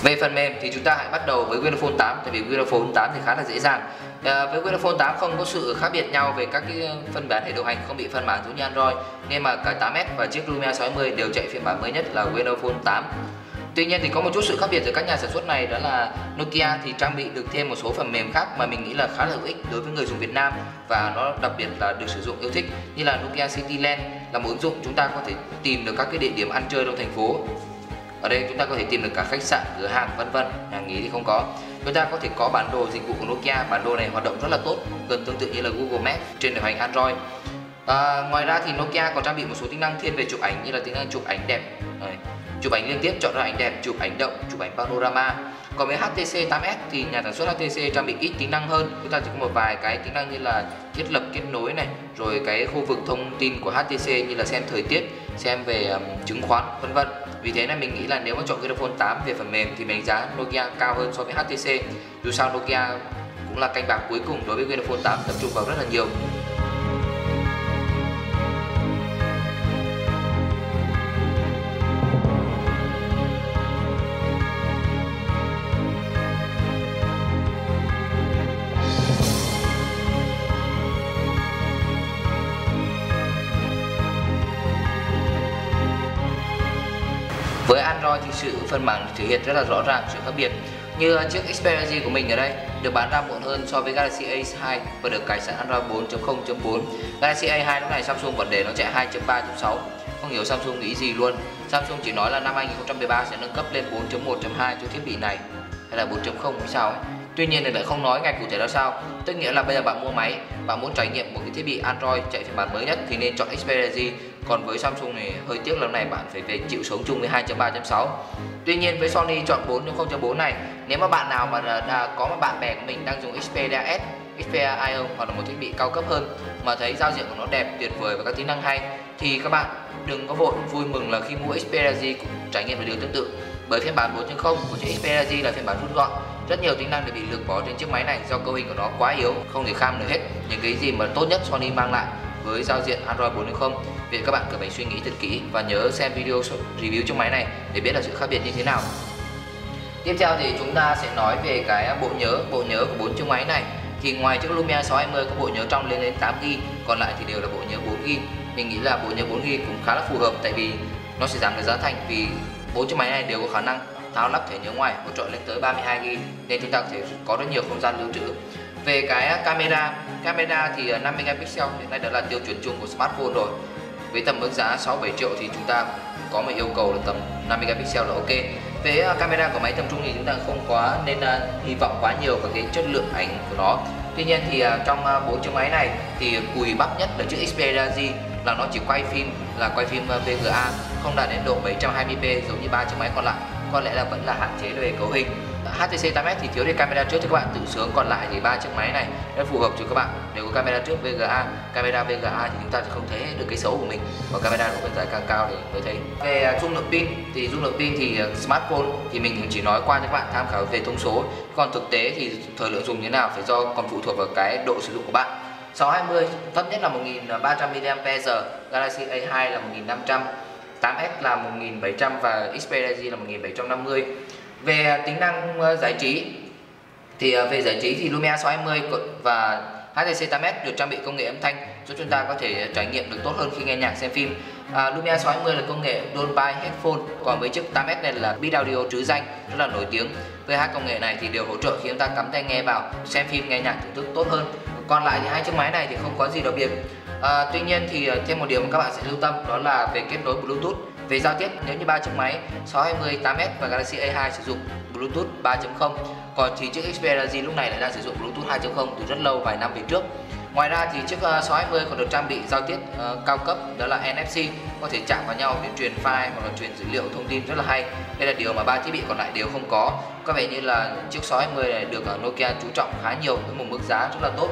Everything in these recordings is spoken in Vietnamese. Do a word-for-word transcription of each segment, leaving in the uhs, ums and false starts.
Về phần mềm thì chúng ta hãy bắt đầu với Windows Phone tám, tại vì Windows Phone tám thì khá là dễ dàng. À, với Windows Phone tám không có sự khác biệt nhau về các cái phân bản hệ điều hành, không bị phân bản giống như Android, nên mà cái tám S và chiếc Lumia sáu mươi đều chạy phiên bản mới nhất là Windows Phone tám. Tuy nhiên thì có một chút sự khác biệt giữa các nhà sản xuất này, đó là Nokia thì trang bị được thêm một số phần mềm khác mà mình nghĩ là khá là hữu ích đối với người dùng Việt Nam, và nó đặc biệt là được sử dụng yêu thích, như là Nokia Cityland, là một ứng dụng chúng ta có thể tìm được các cái địa điểm ăn chơi trong thành phố. Ở đây chúng ta có thể tìm được cả khách sạn, cửa hàng, vân vân. Nhà nghỉ thì không có. Chúng ta có thể có bản đồ dịch vụ của Nokia. Bản đồ này hoạt động rất là tốt, gần tương tự như là Google Maps trên điều hành Android. À, ngoài ra thì Nokia còn trang bị một số tính năng thiên về chụp ảnh, như là tính năng chụp ảnh đẹp, Đấy. chụp ảnh liên tiếp, chọn ra ảnh đẹp, chụp ảnh động, chụp ảnh panorama. Còn với H T C tám S thì nhà sản xuất H T C trang bị ít tính năng hơn. Chúng ta chỉ có một vài cái tính năng như là thiết lập kết nối này, rồi cái khu vực thông tin của H T C như là xem thời tiết, xem về um, chứng khoán, vân vân. Vì thế nên mình nghĩ là nếu mà chọn Windows Phone tám về phần mềm thì mình đánh giá Nokia cao hơn so với H T C. Dù sao Nokia cũng là canh bạc cuối cùng đối với Windows Phone tám, tập trung vào rất là nhiều. Với Android thì sự phân mảng thể hiện rất là rõ ràng sự khác biệt. Như chiếc Xperia G của mình ở đây được bán ra muộn hơn so với Galaxy A hai và được cài sẵn Android bốn chấm không chấm bốn. Galaxy A hai lúc này Samsung vẫn để nó chạy hai chấm ba chấm sáu. Không hiểu Samsung nghĩ gì luôn. Samsung chỉ nói là năm hai nghìn không trăm mười ba sẽ nâng cấp lên bốn chấm một chấm hai cho thiết bị này, hay là bốn chấm không hay sao ấy. Tuy nhiên thì lại không nói ngày cụ thể ra sao. Tức nghĩa là bây giờ bạn mua máy, bạn muốn trải nghiệm một cái thiết bị Android chạy phiên bản mới nhất thì nên chọn Xperia G. Còn với Samsung này hơi tiếc, lần này bạn phải về chịu sống chung với hai chấm ba chấm sáu. Tuy nhiên với Sony chọn bốn chấm không chấm bốn này, nếu mà bạn nào mà đã có một bạn bè của mình đang dùng Xperia S, Xperia Ion hoặc là một thiết bị cao cấp hơn mà thấy giao diện của nó đẹp, tuyệt vời và các tính năng hay, thì các bạn đừng có vội vui mừng là khi mua Xperia G cũng trải nghiệm được điều tương tự. Bởi phiên bản bốn chấm không của chiếc Xperia G là phiên bản rút gọn, rất nhiều tính năng đều bị lược bỏ trên chiếc máy này do cấu hình của nó quá yếu, không thể kham được hết những cái gì mà tốt nhất Sony mang lại với giao diện Android bốn chấm không. Vì các bạn cần phải suy nghĩ thật kỹ và nhớ xem video review chiếc máy này để biết là sự khác biệt như thế nào. Tiếp theo thì chúng ta sẽ nói về cái bộ nhớ, bộ nhớ của bốn chiếc máy này. Thì ngoài chiếc Lumia sáu hai mươi có bộ nhớ trong lên đến tám gi ga bai, còn lại thì đều là bộ nhớ bốn gi ga bai. Mình nghĩ là bộ nhớ bốn gi ga bai cũng khá là phù hợp, tại vì nó sẽ giảm được giá thành, vì bốn chiếc máy này đều có khả năng tháo lắp thẻ nhớ ngoài hỗ trợ lên tới ba mươi hai gi ga bai, nên chúng ta có thể có rất nhiều không gian lưu trữ. Về cái camera, camera thì năm megapixel hiện nay đã là tiêu chuẩn chung của smartphone rồi. Với tầm mức giá sáu bảy triệu thì chúng ta có một yêu cầu là tầm năm megapixel là ok. Về camera của máy tầm trung thì chúng ta không quá nên uh, hy vọng quá nhiều vào cái chất lượng ảnh của nó. Tuy nhiên thì uh, trong bốn uh, chiếc máy này thì cùi bắp nhất là chiếc Xperia G là nó chỉ quay phim là quay phim uh, vê giê a, không đạt đến độ bảy trăm hai mươi p giống như ba chiếc máy còn lại. Có lẽ là vẫn là hạn chế về cấu hình. H T C tám S thì thiếu đi camera trước cho các bạn tự sướng, còn lại thì ba chiếc máy này rất phù hợp cho các bạn. Nếu có camera trước vê giê a, camera vê giê a thì chúng ta sẽ không thấy được cái xấu của mình, và camera độ phân giải càng cao thì mới thấy. Về dung lượng pin thì dung lượng pin thì smartphone thì mình chỉ nói qua cho các bạn tham khảo về thông số, còn thực tế thì thời lượng dùng như thế nào phải do còn phụ thuộc vào cái độ sử dụng của bạn. sáu hai mươi thấp nhất là một nghìn ba trăm mi-li-am-pe-giờ, Galaxy A hai là một nghìn năm trăm, tám S là một nghìn bảy trăm và Xperia G là một nghìn bảy trăm năm mươi. Về tính năng giải trí thì về giải trí thì Lumia sáu hai mươi và H T C tám S được trang bị công nghệ âm thanh giúp chúng ta có thể trải nghiệm được tốt hơn khi nghe nhạc, xem phim. À, Lumia sáu hai mươi là công nghệ Dolby Headphone, còn với chiếc tám S này là Beat Audio trứ danh rất là nổi tiếng. Với hai công nghệ này thì đều hỗ trợ khi chúng ta cắm tai nghe vào xem phim, nghe nhạc thưởng thức tốt hơn. Còn lại thì hai chiếc máy này thì không có gì đặc biệt. À, tuy nhiên thì thêm một điều mà các bạn sẽ lưu tâm đó là về kết nối Bluetooth. Về giao tiếp, nếu như ba chiếc máy sáu hai mươi, tám S và Galaxy A hai sử dụng Bluetooth ba chấm không, còn thì chiếc Xperia G lúc này lại đang sử dụng Bluetooth hai chấm không từ rất lâu, vài năm về trước. Ngoài ra thì chiếc uh, sáu hai mươi còn được trang bị giao tiếp uh, cao cấp, đó là N F C, có thể chạm vào nhau để truyền file hoặc là truyền dữ liệu thông tin rất là hay. Đây là điều mà ba thiết bị còn lại đều không có. Có vẻ như là chiếc sáu hai mươi này được uh, Nokia chú trọng khá nhiều với một mức giá rất là tốt.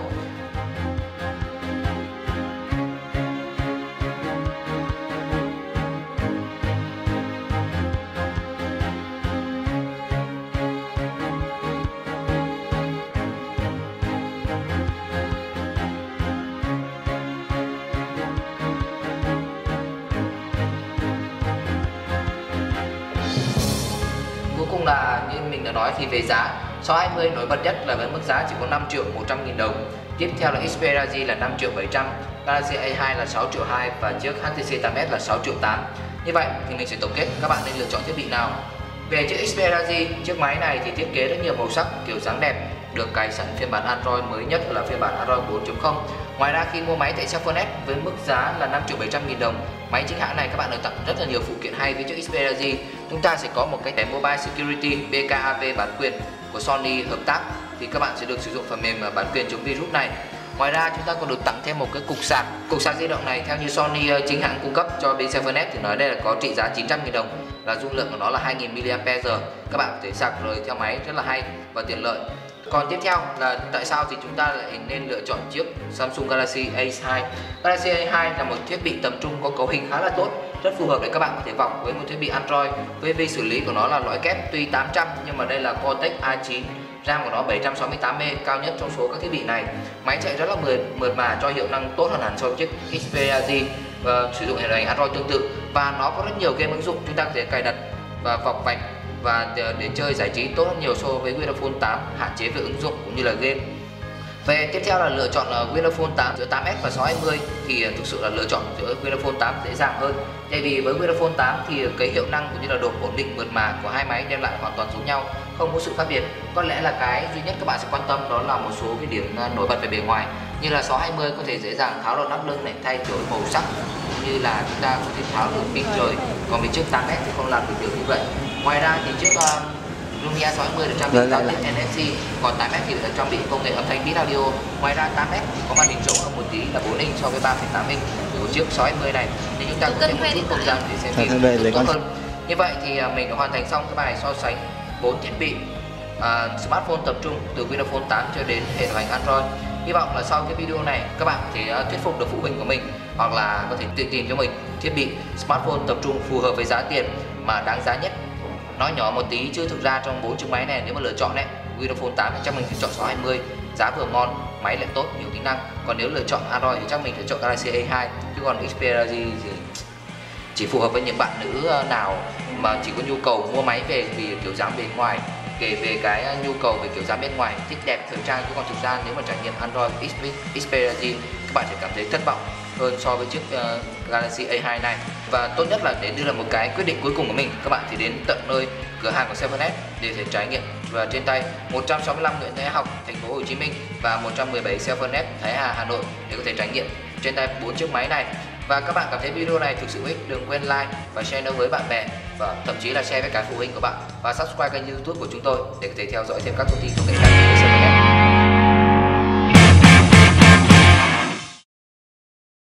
Cuối cùng là như nói thì về giá sáu hai mươi nổi bật nhất là với mức giá chỉ có năm triệu một trăm nghìn đồng. Tiếp theo là Xperia G là năm triệu bảy trăm, Galaxy A hai là sáu triệu hai và chiếc hát tê xê tám S là sáu triệu tám. Như vậy thì mình sẽ tổng kết các bạn nên lựa chọn thiết bị nào. Về chiếc Xperia G, chiếc máy này thì thiết kế rất nhiều màu sắc, kiểu dáng đẹp, được cài sẵn phiên bản Android mới nhất là phiên bản Android bốn chấm không. Ngoài ra khi mua máy tại Cellphone S với mức giá là năm triệu bảy trăm nghìn đồng, máy chính hãng này các bạn được tặng rất là nhiều phụ kiện hay với chiếc Xperia G. Chúng ta sẽ có một cái thẻ Mobile Security bê ca a vê bản quyền của Sony hợp tác, thì các bạn sẽ được sử dụng phần mềm bản quyền chống virus này. Ngoài ra chúng ta còn được tặng thêm một cái cục sạc. Cục sạc di động này theo như Sony chính hãng cung cấp cho bên Cellphone S thì nói đây là có trị giá chín trăm nghìn đồng, là dung lượng của nó là hai nghìn mi-li-am-pe-giờ. Các bạn có thể sạc rời theo máy rất là hay và tiện lợi. Còn tiếp theo là tại sao thì chúng ta lại nên lựa chọn chiếc Samsung Galaxy A hai. Galaxy A hai là một thiết bị tầm trung có cấu hình khá là tốt, rất phù hợp để các bạn có thể vọc với một thiết bị Android. Với vi xử lý của nó là loại kép tuy tám trăm nhưng mà đây là Cortex A chín, RAM của nó bảy trăm sáu mươi tám mê, cao nhất trong số các thiết bị này. Máy chạy rất là mượt mượt mà, cho hiệu năng tốt hơn hẳn so với chiếc Xperia G, và sử dụng hệ điều hành Android tương tự, và nó có rất nhiều game ứng dụng chúng ta có thể cài đặt và vọc vạch và để chơi giải trí tốt hơn nhiều so với Windows Phone tám, hạn chế về ứng dụng cũng như là game. Về tiếp theo là lựa chọn Windows Phone tám giữa tám S và sáu hai mươi thì thực sự là lựa chọn giữa Windows Phone tám dễ dàng hơn. Tại vì với Windows Phone tám thì cái hiệu năng cũng như là độ ổn định mượt mà của hai máy đem lại hoàn toàn giống nhau, không có sự khác biệt. Có lẽ là cái duy nhất các bạn sẽ quan tâm đó là một số cái điểm nổi bật về bề ngoài, như là sáu hai mươi có thể dễ dàng tháo lọn nắp lưng này, thay đổi màu sắc, cũng như là chúng ta có thể tháo được pin rồi. Còn với chiếc tám S thì không làm được điều như vậy. Ngoài ra thì chiếc uh, Lumia sáu mươi được trang bị giao tiếp en ép xê, còn tám S thì được trang bị công nghệ âm thanh Beat Audio. Ngoài ra tám S có màn hình rộng hơn một tí là bốn inch so với ba phẩy tám inch của chiếc sáu hai mươi này, nên chúng ta có thêm một chút không gian để xem phim tốt hơn. Như vậy thì mình đã hoàn thành xong cái bài so sánh bốn thiết bị uh, smartphone tập trung từ Windows Phone tám cho đến hệ điều hành Android. Hy vọng là sau cái video này các bạn có thể uh, thuyết phục được phụ huynh của mình, hoặc là có thể tự tìm cho mình thiết bị smartphone tập trung phù hợp với giá tiền mà đáng giá nhất. Nói nhỏ một tí chứ thực ra trong bốn chiếc máy này nếu mà lựa chọn đấy, Windows Phone tám thì chắc mình phải chọn sáu hai mươi, giá vừa ngon, máy lại tốt, nhiều tính năng. Còn nếu lựa chọn Android thì chắc mình phải chọn Galaxy A hai, chứ còn Xperia G thì chỉ phù hợp với những bạn nữ nào mà chỉ có nhu cầu mua máy về vì kiểu dáng bề ngoài, kể về cái nhu cầu về kiểu dáng bên ngoài, thích đẹp thời trang. Chứ còn thực ra nếu mà trải nghiệm Android Xperia G các bạn sẽ cảm thấy thất vọng hơn so với chiếc uh, Galaxy A hai này. Và tốt nhất là để đưa ra một cái quyết định cuối cùng của mình, các bạn thì đến tận nơi cửa hàng của Cellphone S để thể trải nghiệm. Và trên tay một trăm sáu mươi lăm Nguyễn Thái Học, thành phố Hồ Chí Minh và một trăm mười bảy Cellphone S Thái Hà, Hà Nội để có thể trải nghiệm trên tay bốn chiếc máy này. Và các bạn cảm thấy video này thực sự hữu ích, đừng quên like và share nó với bạn bè, và thậm chí là share với cả phụ huynh của bạn, và subscribe kênh YouTube của chúng tôi để có thể theo dõi thêm các thông tin công nghệ khác của Cellphone S.